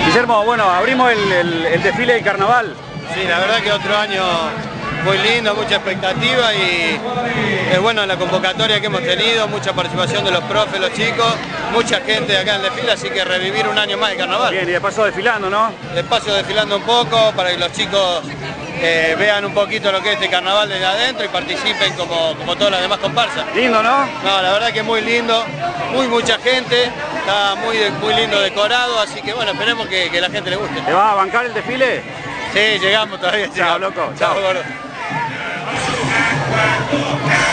Guillermo, bueno, abrimos el desfile del carnaval. Sí, la verdad que otro año muy lindo, mucha expectativa y es bueno la convocatoria que hemos tenido, mucha participación de los profes, los chicos, mucha gente acá en el desfile, así que revivir un año más de carnaval. Bien, y de paso desfilando, ¿no? De paso desfilando un poco para que los chicos vean un poquito lo que es este carnaval desde adentro y participen como todas las demás comparsas. Lindo, ¿no? No, la verdad que es muy lindo, mucha gente, está muy lindo decorado, así que bueno, esperemos que la gente le guste. ¿Te vas a bancar el desfile? Sí, llegamos todavía. Chao, loco. Chao, gordo.